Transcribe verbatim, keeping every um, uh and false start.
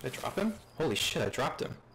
Did I drop him? Holy shit, I dropped him.